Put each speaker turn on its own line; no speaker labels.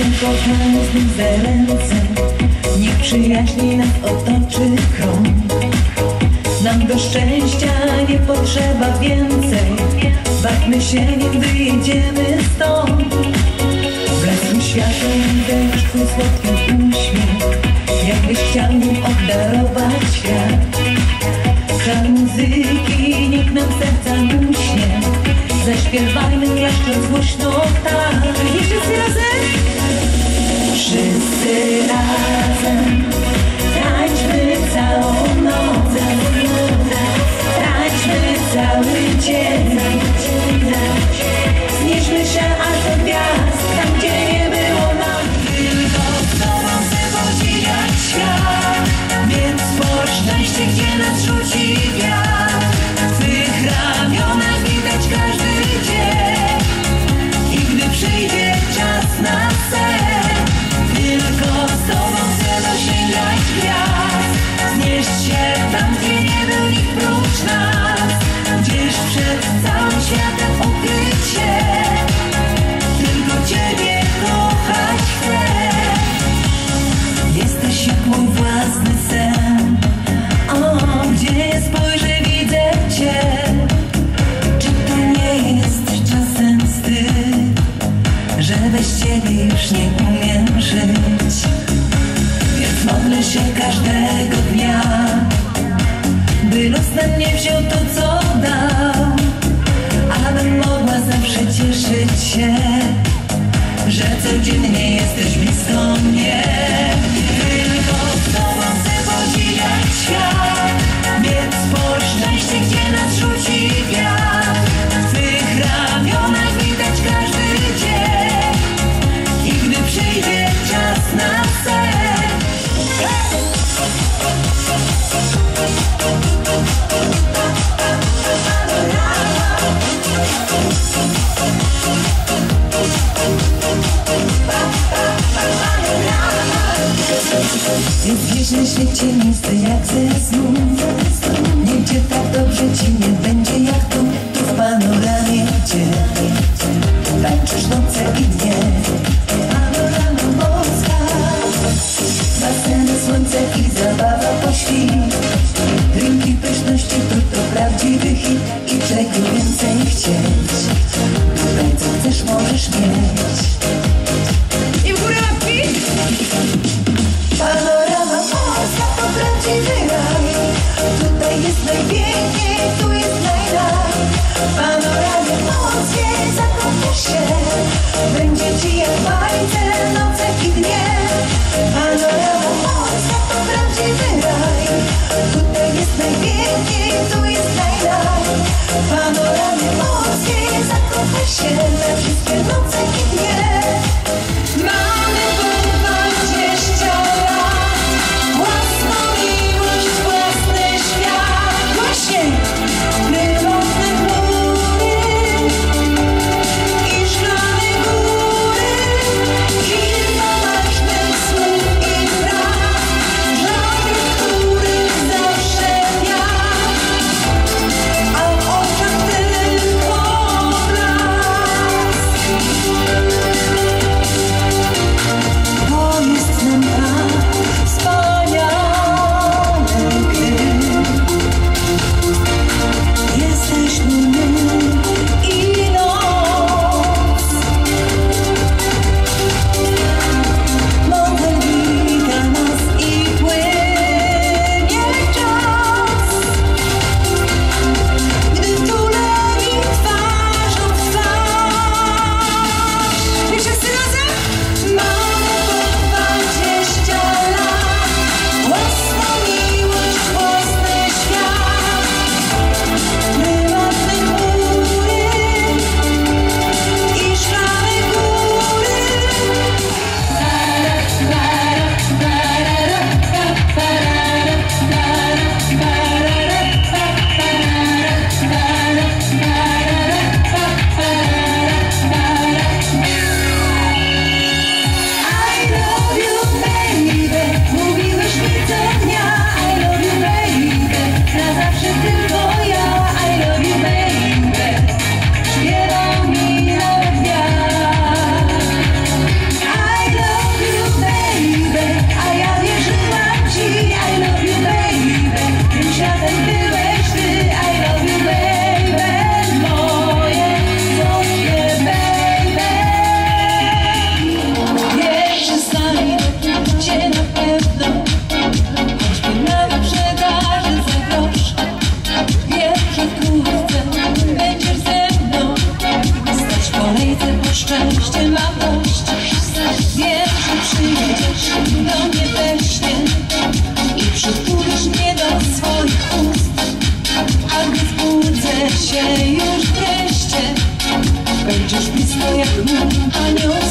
się kochamy znów za ręce, niech przyjaźni nas otoczy krąg. Nam do szczęścia nie potrzeba więcej, bawmy się, nim wyjdziemy stąd. Blasku światła widzę już twój słodki uśmiech, jakbyś chciał nim obdarować świat. Żal muzyki niech nam serca nuśnie, zaśpiewajmy klaszcząc głośno tak. I wszyscy razem? Wszyscy razem tańczmy całą noc, tańczmy cały dzień, znieśmy się aż do gwiazd, tam gdzie nie było nam. Tylko z tobą chcę podziwiać świat, więc po szczęście, gdzie nas rzuci wiatr. W twych ramionach widać każdy dzień i gdy przyjdzie czas na sen, tylko z tobą chcę dosięgać gwiazd, znieść się tam, gdzie nie był nikt prócz nas, gdzieś przed całym światem ukryć się, tylko ciebie kochać chcę. Jesteś jak mój własny sen, o, gdzie nie spojrzę, widzę cię. Czy to nie jest czasem wstyd, że bez ciebie już nie umiem żyć? Więc modlę się każdego dnia, by los na mnie wziął to, co dał, abym mogła zawsze cieszyć się, że codziennie jesteś blisko mnie. Tylko z tobą chcę podziwiać świat, więc po szczęście, gdzie nas rzuci wiatr. W twych ramionach widać każdy dzień i gdy przyjdzie czas na sen. Jest gdzieś na świecie miejsce jak ze snu, nigdzie tak dobrze ci nie będzie jak tu. Tu w panoramie, gdzie tańczysz noce i dnie. Panorama morska, baseny, słońce i zabawa po świt. Drinki, pyszności, to prawdziwy hit. I czego więcej chcieć, tutaj co chcesz możesz mieć. I w górę łapki! Panorama morska to prawdziwy raj, tutaj jest najpiękniej, tu jest najraj. W panoramie morskiej zakochasz się, będzie ci jak bajce noce i dnie. Panorama morska to prawdziwy raj, tutaj jest najpiękniej, tu jest najraj. W panoramie morskiej zakochasz się na wszystkie noce i dnie. Mamy po 20 lat, własną miłość, własny świat. Właśnie! Prywatne chmury i szklane góry, kilka ważnych słów i fraz, żaby, których zawsze wiatr, a w oczach tylko blask. przyjdziesz do mnie we śnie i przytulisz mnie do swoich ust, a gdy wbudzę się już wreszcie, będziesz blisko jak mój anioł.